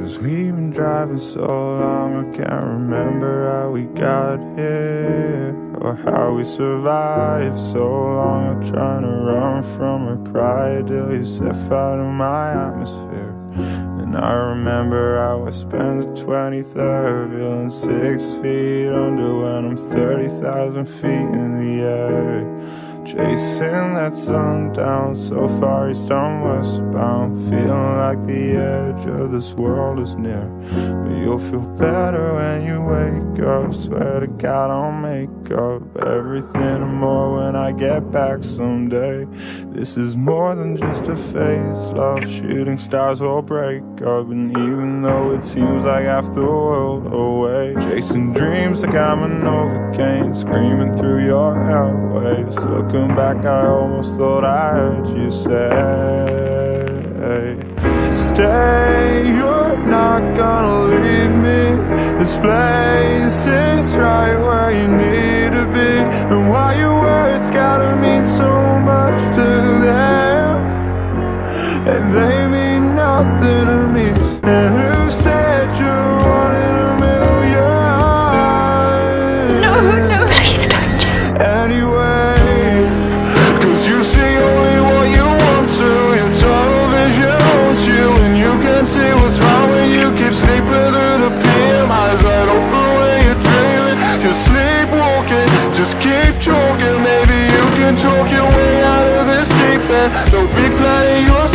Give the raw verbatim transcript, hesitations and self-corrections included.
'Cause we've been driving so long, I can't remember how we got here, or how we survived so long. I'm trying to run from a cry till you step out of my atmosphere. And I remember how I spent the twenty-third feeling six feet under when I'm thirty thousand feet in the air, chasing that sun down so far east I'm westbound, feeling like the edge of this world is near. But you'll feel better when you wake up, swear to God I'll make up everything and more when I get back someday. This is more than just a phase, love, shooting stars will break up. And even though it seems like half the world away, chasing dreams like I'm a Novocaine, screaming through your airwaves. Looking back, I almost thought I heard you say, stay, you're not gonna leave me. This place is right where you need to be. And why your words gotta mean so much to them, and they mean nothing to me. And who said you're one in a million? No, no, please don't. Anyway, you see only what you want to, your tunnel vision haunts you, and you can't see what's wrong when you keep sleeping through the P M. Eyes wide open when you're dreaming, you're sleepwalking, just keep talking. Maybe you can talk your way out of this deep end. Don't be planning your